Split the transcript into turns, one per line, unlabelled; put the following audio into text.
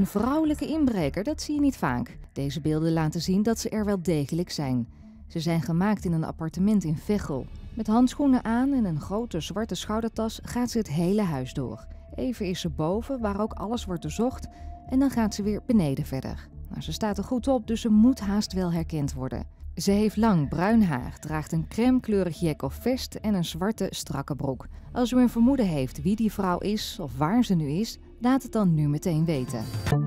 Een vrouwelijke inbreker, dat zie je niet vaak. Deze beelden laten zien dat ze er wel degelijk zijn. Ze zijn gemaakt in een appartement in Veghel. Met handschoenen aan en een grote zwarte schoudertas gaat ze het hele huis door. Even is ze boven, waar ook alles wordt doorzocht, en dan gaat ze weer beneden verder. Nou, ze staat er goed op, dus ze moet haast wel herkend worden. Ze heeft lang bruin haar, draagt een crèmekleurig jek of vest en een zwarte strakke broek. Als u een vermoeden heeft wie die vrouw is of waar ze nu is, laat het dan nu meteen weten.